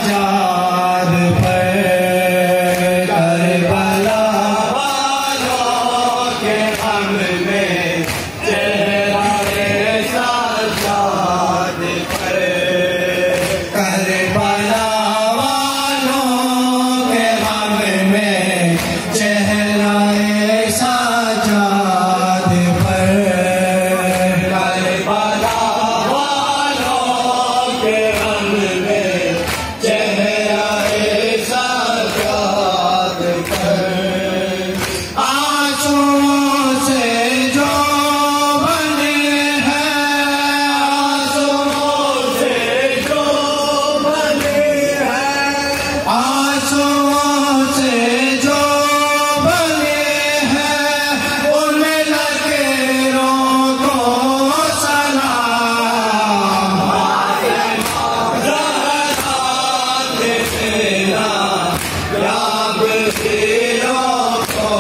साजाद पर करबला वालों के हम में चेहरा साजाद पर करबला वालों के हम में चेहरा साजाद पर करबला वालों के हम में चेहरा साजाद पर आंसुओं से जो बने हैं आंसुओं से जो बने हैं आंसुओं से जो बने हैं उन लकीरों को सलाम तेरा याद दिलों को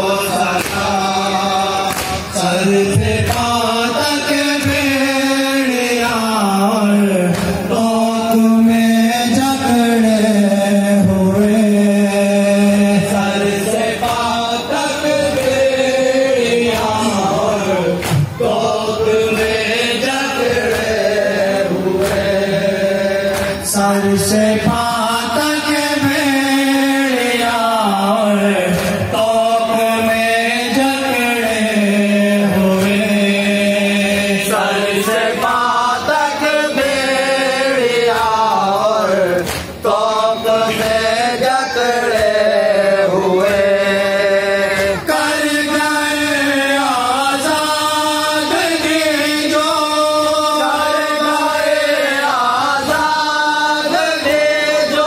सलाम सर से पाँव तक बेड़िया तो तुम्हें जकड़े हुए सर से पाँव तक बेड़िया तो तुम्हें जकड़े हुए सर से पाँव तक बेड़िया तोप में जकड़े हुए सर से पाँव तक बेड़िया तोप में जकड़े हुए कर गए आजादी जो कर गए आजादी जो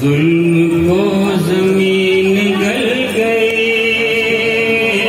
जुल्म को ज़मीन